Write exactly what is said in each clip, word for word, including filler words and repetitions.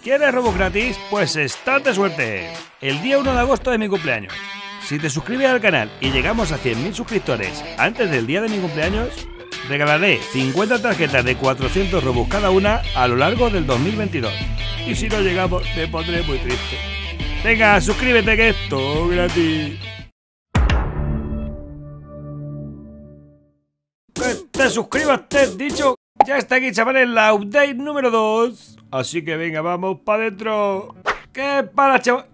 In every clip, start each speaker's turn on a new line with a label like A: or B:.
A: ¿Quieres Robux gratis? Pues estate suerte. El día uno de agosto de mi cumpleaños. Si te suscribes al canal y llegamos a cien mil suscriptores antes del día de mi cumpleaños, regalaré cincuenta tarjetas de cuatrocientos Robux cada una a lo largo del dos mil veintidós. Y si no llegamos, me pondré muy triste. Venga, suscríbete que es todo gratis. Que te suscribas, te he dicho. Ya está aquí, chavales, la update número dos. Así que venga, vamos para adentro. ¿Qué para, chavales?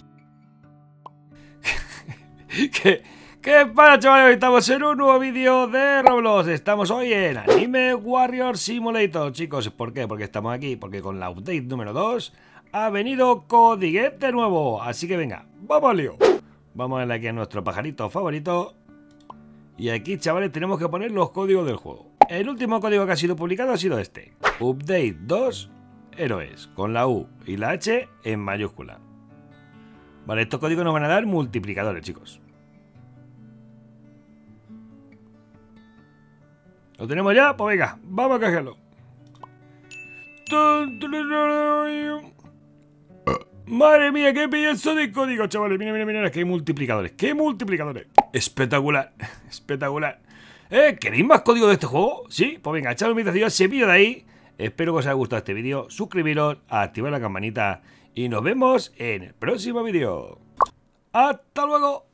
A: ¿Qué, ¿Qué para, chavales? Hoy estamos en un nuevo vídeo de Roblox. Estamos hoy en Anime Warrior Simulator, chicos. ¿Por qué? Porque estamos aquí, porque con la update número dos ha venido codiguete nuevo. Así que venga, vamos al lío. Vamos a darle aquí a nuestro pajarito favorito. Y aquí, chavales, tenemos que poner los códigos del juego. El último código que ha sido publicado ha sido este: Update dos Héroes, con la U y la H en mayúscula. Vale, estos códigos nos van a dar multiplicadores, chicos. ¿Lo tenemos ya? Pues venga, vamos a cogerlo. Madre mía, qué pienso de código, chavales. Mira, mira, mira, qué multiplicadores. ¡Qué multiplicadores! Espectacular, espectacular. ¿Eh? ¿Queréis más código de este juego? ¿Sí? Pues venga, echad un vistazo a ese vídeo de ahí. Espero que os haya gustado este vídeo. Suscribiros, activar la campanita y nos vemos en el próximo vídeo. ¡Hasta luego!